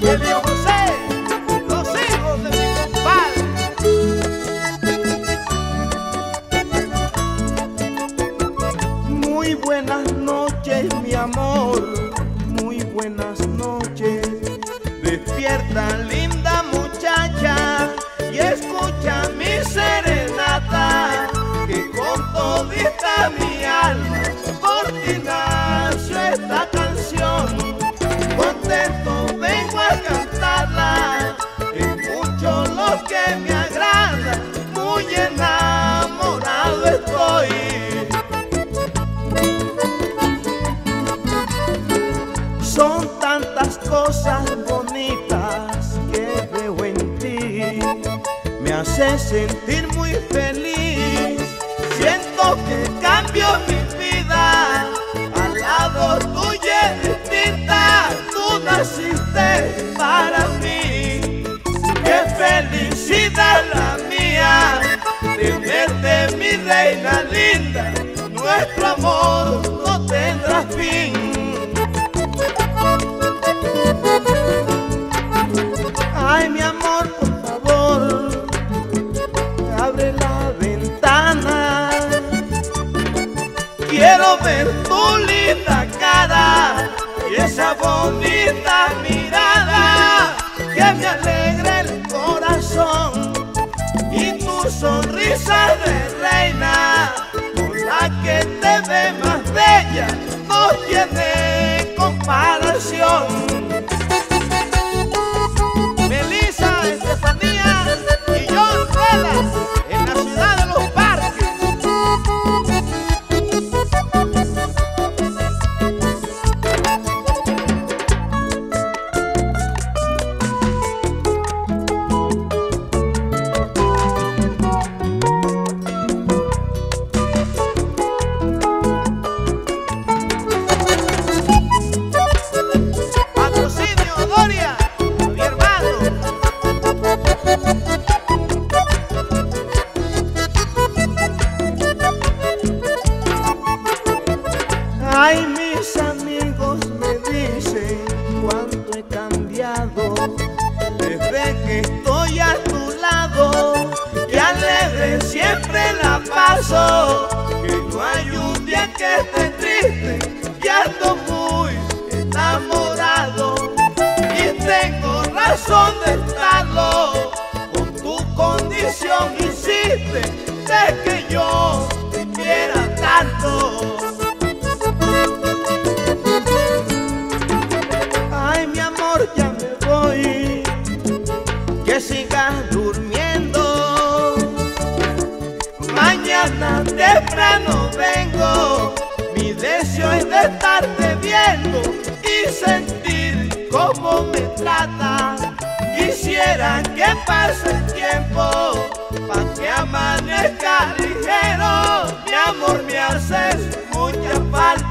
Y el viejo José, los hijos de mi compadre. Muy buenas noches, mi amor, muy buenas noches. Despierta, linda muchacha, y escucha mi serenata, que con todita mi alma por ti nació esta canción. Contento vengo a cantarla, es mucho lo que me agrada, muy enamorado estoy. Son tantas cosas bonitas que veo en ti, me hace sentir muy feliz. Siento que cambio mi vida, al lado tuyo es distinta, tú naciste para mí. Qué felicidad la mía, tenerte mi reina linda, nuestro amor no tendrá fin. Ay, mi amor, por favor, abre la ventana. Quiero ver tu linda cara y esa bonita mirada que me alegra el corazón, y tu sonrisa de reina con la que te ves más bella no tiene comparación. En la ciudad de los parques. Patrocinio Doria, mi hermano. Ay, mis amigos me dicen cuánto he cambiado desde que estoy a tu lado, que alegre siempre la paso, que no hay un día que esté triste, que ando muy enamorado, y tengo razón de estarlo, con tu condición hiciste de que yo te quiera tanto. Ya me voy, que sigas durmiendo, mañana temprano vengo, mi deseo es de estarte viendo y sentir cómo me tratas. Quisiera que pase el tiempo pa' que amanezca ligero, mi amor, me haces mucha falta.